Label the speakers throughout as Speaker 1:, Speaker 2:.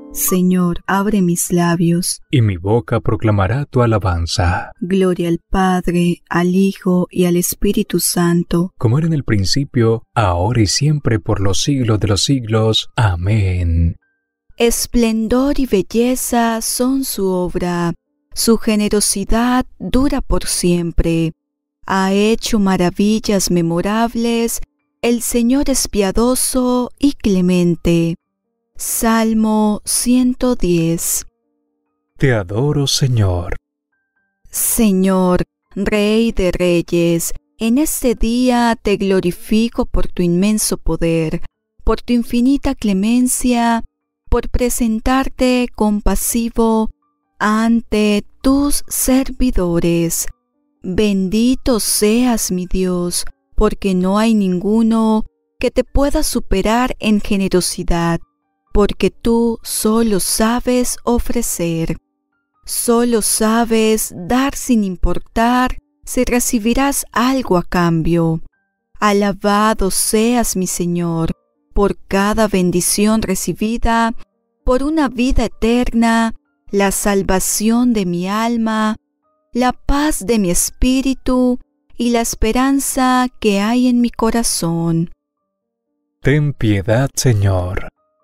Speaker 1: Señor, abre mis labios,
Speaker 2: y mi boca proclamará tu alabanza.
Speaker 1: Gloria al Padre, al Hijo y al Espíritu Santo,
Speaker 2: como era en el principio, ahora y siempre, por los siglos de los siglos. Amén.
Speaker 1: Esplendor y belleza son su obra, su generosidad dura por siempre. Ha hecho maravillas memorables, el Señor es piadoso y clemente. Salmo 110.
Speaker 2: Te adoro, Señor.
Speaker 1: Señor, Rey de Reyes, en este día te glorifico por tu inmenso poder, por tu infinita clemencia, por presentarte compasivo ante tus servidores. Bendito seas, mi Dios, porque no hay ninguno que te pueda superar en generosidad, porque tú solo sabes ofrecer. Solo sabes dar sin importar si recibirás algo a cambio. Alabado seas, mi Señor, por cada bendición recibida, por una vida eterna, la salvación de mi alma, la paz de mi espíritu y la esperanza que hay en mi corazón.
Speaker 2: Ten piedad, Señor.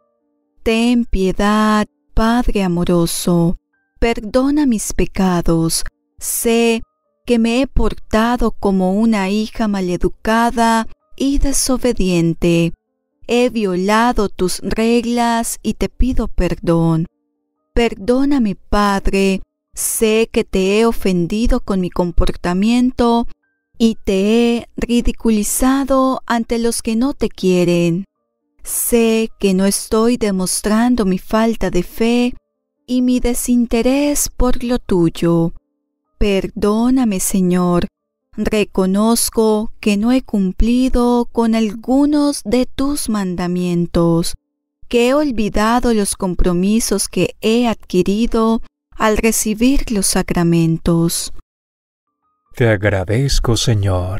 Speaker 1: Ten piedad, Padre amoroso. Perdona mis pecados. Sé que me he portado como una hija maleducada y desobediente. He violado tus reglas y te pido perdón. Perdóname, Padre. Sé que te he ofendido con mi comportamiento y te he ridiculizado ante los que no te quieren. Sé que no estoy demostrando mi falta de fe y mi desinterés por lo tuyo. Perdóname, Señor. Reconozco que no he cumplido con algunos de tus mandamientos, que he olvidado los compromisos que he adquirido al recibir los sacramentos.
Speaker 2: Te agradezco, Señor.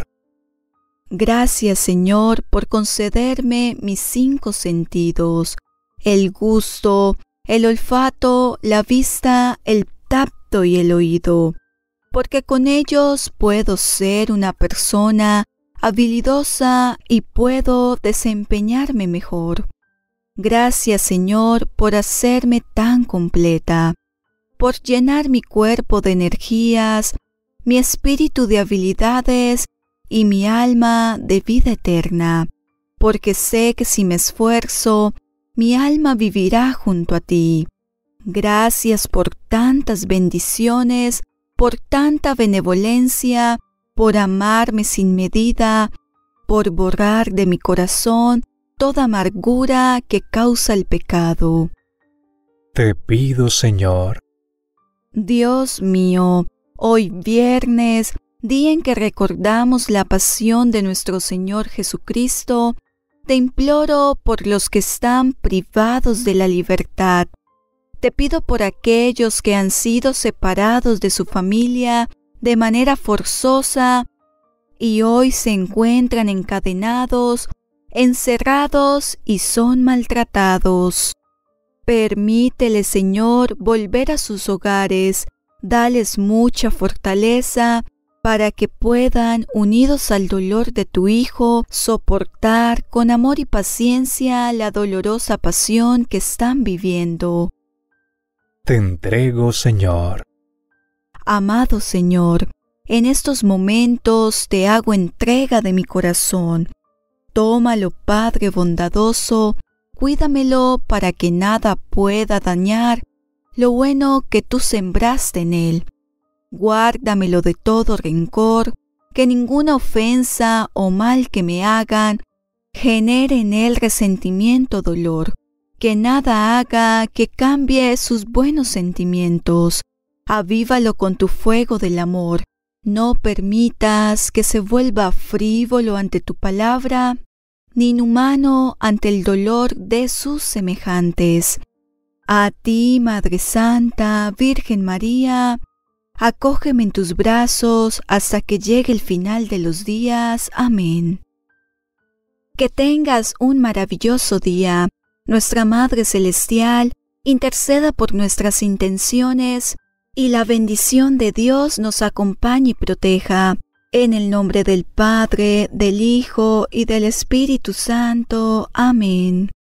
Speaker 1: Gracias, Señor, por concederme mis 5 sentidos, el gusto, el olfato, la vista, el tacto y el oído, porque con ellos puedo ser una persona habilidosa y puedo desempeñarme mejor. Gracias, Señor, por hacerme tan completa, por llenar mi cuerpo de energías, mi espíritu de habilidades y mi alma de vida eterna, porque sé que si me esfuerzo, mi alma vivirá junto a ti. Gracias por tantas bendiciones, por tanta benevolencia, por amarme sin medida, por borrar de mi corazón toda amargura que causa el pecado.
Speaker 2: Te pido, Señor.
Speaker 1: Dios mío, hoy viernes, día en que recordamos la pasión de nuestro Señor Jesucristo, te imploro por los que están privados de la libertad. Te pido por aquellos que han sido separados de su familia de manera forzosa y hoy se encuentran encadenados, encerrados y son maltratados. Permítele, Señor, volver a sus hogares, dales mucha fortaleza para que puedan, unidos al dolor de tu Hijo, soportar con amor y paciencia la dolorosa pasión que están viviendo.
Speaker 2: Te entrego, Señor.
Speaker 1: Amado Señor, en estos momentos te hago entrega de mi corazón. Tómalo, Padre bondadoso, cuídamelo para que nada pueda dañar lo bueno que tú sembraste en él. Guárdamelo de todo rencor, que ninguna ofensa o mal que me hagan genere en él resentimiento o dolor, que nada haga que cambie sus buenos sentimientos. Avívalo con tu fuego del amor. No permitas que se vuelva frívolo ante tu palabra, ni inhumano ante el dolor de sus semejantes. A ti, Madre Santa, Virgen María, acógeme en tus brazos hasta que llegue el final de los días. Amén. Que tengas un maravilloso día. Nuestra Madre Celestial interceda por nuestras intenciones y la bendición de Dios nos acompañe y proteja. En el nombre del Padre, del Hijo y del Espíritu Santo. Amén.